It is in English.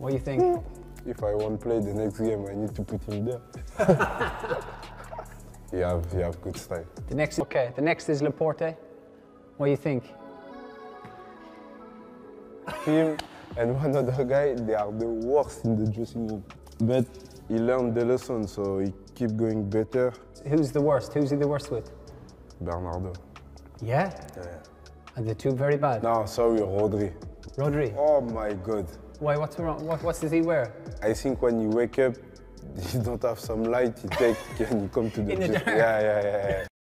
What do you think? If I won't play the next game, I need to put him there. You have good style. The next is Laporte. What do you think? Him and one other guy, they are the worst in the dressing room. But he learned the lesson, so he keep going better. Who's the worst? Who's he the worst with? Bernardo. Yeah? Yeah. Are the two very bad? No, sorry, Rodri. Rodri? Oh my God. Why, what's wrong? What does he wear? I think when you wake up, you don't have some light, you take and you come to the In the gym. dark. Yeah.